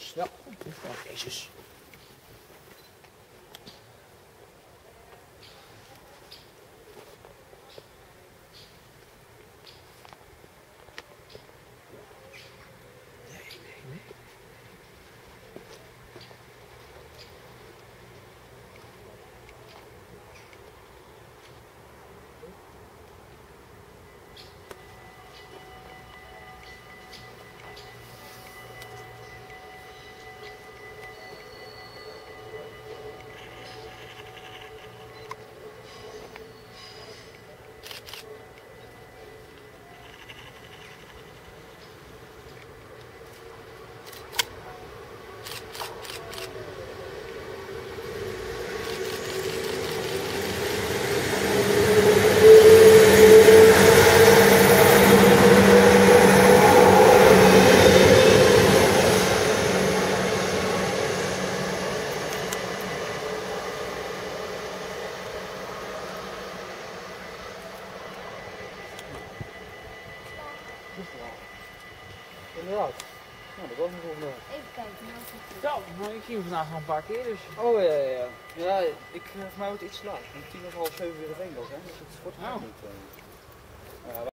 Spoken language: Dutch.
Dus ja, Jezus. Inderdaad. Nou, dat was een volgende. Even kijken. Ja, maar ik zie hem vandaag al een paar keer dus. Oh ja, ja, ja. Ja, voor mij wordt het iets te laat. Om 6:30 weer de Veendal zijn, dus het wordt Oh. niet.